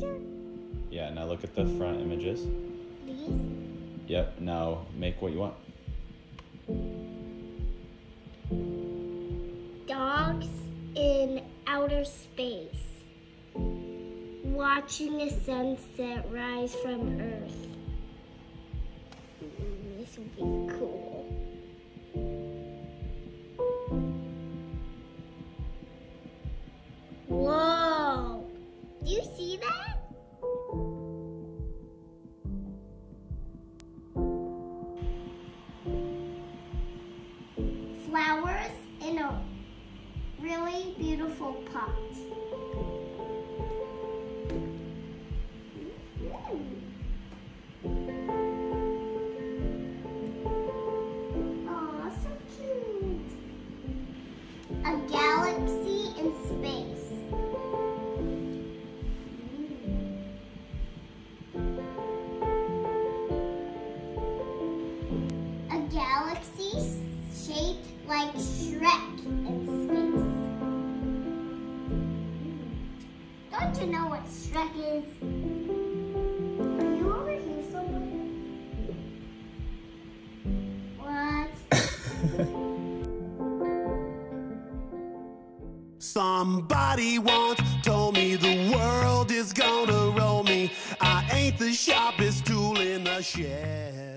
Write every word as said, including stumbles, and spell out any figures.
picture? Yeah, now look at the front images. These? Yep, now make what you want. Dogs in outer space. Watching a sunset rise from Earth. Mm, this would be cool. Whoa! Do you see that? Flowers in a really beautiful pot. Oh, so cute. A galaxy in space. A galaxy shaped like Shrek in space. Don't you know what Shrek is? Are you over here somewhere? What? Somebody once told me the world is gonna roll me. I ain't the sharpest tool in the shed.